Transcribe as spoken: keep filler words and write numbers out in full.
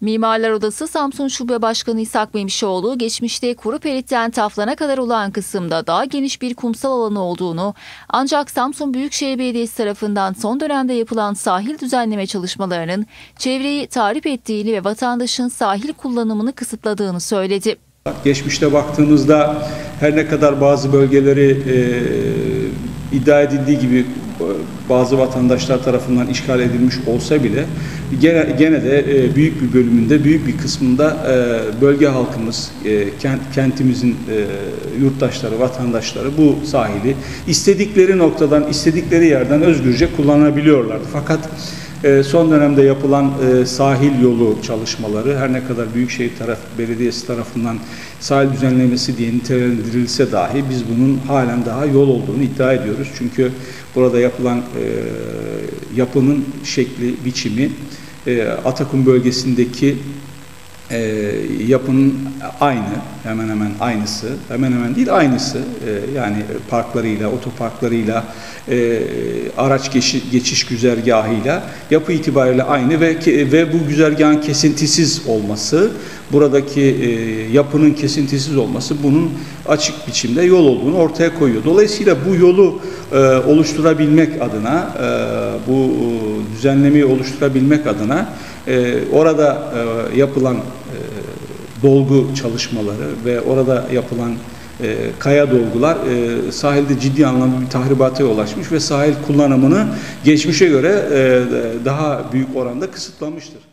Mimarlar Odası Samsun Şube Başkanı İshak Memişoğlu, geçmişte Kuruperit'ten Taflan'a kadar olan kısımda daha geniş bir kumsal alanı olduğunu, ancak Samsun Büyükşehir Belediyesi tarafından son dönemde yapılan sahil düzenleme çalışmalarının çevreyi tahrip ettiğini ve vatandaşın sahil kullanımını kısıtladığını söyledi. Geçmişte baktığımızda her ne kadar bazı bölgeleri e, iddia edildiği gibi bazı vatandaşlar tarafından işgal edilmiş olsa bile gene, gene de e, büyük bir bölümünde, büyük bir kısmında e, bölge halkımız, e, kent, kentimizin e, yurttaşları, vatandaşları bu sahili istedikleri noktadan, istedikleri yerden özgürce kullanabiliyorlardı. Fakat e, son dönemde yapılan e, sahil yolu çalışmaları, her ne kadar Büyükşehir taraf, Belediyesi tarafından sahil düzenlemesi diye nitelendirilse dahi biz bunun halen daha yol olduğunu iddia ediyoruz. Çünkü burada yapılan e, yapının şekli, biçimi e, Atakum bölgesindeki e, yapının aynı, hemen hemen aynısı, hemen hemen değil aynısı, e, yani parklarıyla, otoparklarıyla, e, araç geçiş, geçiş güzergahıyla yapı itibariyle aynı ve ve bu güzergahın kesintisiz olması, buradaki e, yapının kesintisiz olması bunun açık biçimde yol olduğunu ortaya koyuyor. Dolayısıyla bu yolu e, oluşturabilmek adına, e, bu e, düzenlemeyi oluşturabilmek adına e, orada e, yapılan e, dolgu çalışmaları ve orada yapılan e, kaya dolgular e, sahilde ciddi anlamda bir tahribata yol açmış ve sahil kullanımını geçmişe göre e, daha büyük oranda kısıtlamıştır.